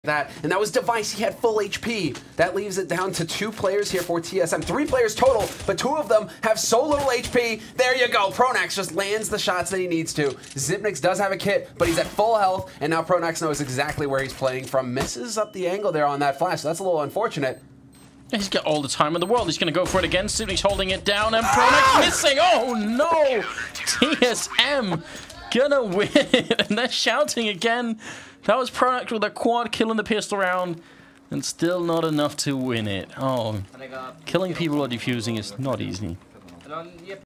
that, and that was Device. He had full HP. That leaves it down to 2 players here for TSM. 3 players total, but 2 of them have so little HP. There you go. Pronax just lands the shots that he needs to. Xyp9x does have a kit, but he's at full health, and now Pronax knows exactly where he's playing from. Misses up the angle there on that flash, so that's a little unfortunate. He's got all the time in the world. He's going to go for it again. Xyp9x holding it down, and Pronax missing. Oh no! TSM gonna win it, and they're shouting again. That was Pronax with a quad kill in the pistol round, and still not enough to win it. Oh, killing people or defusing is not easy.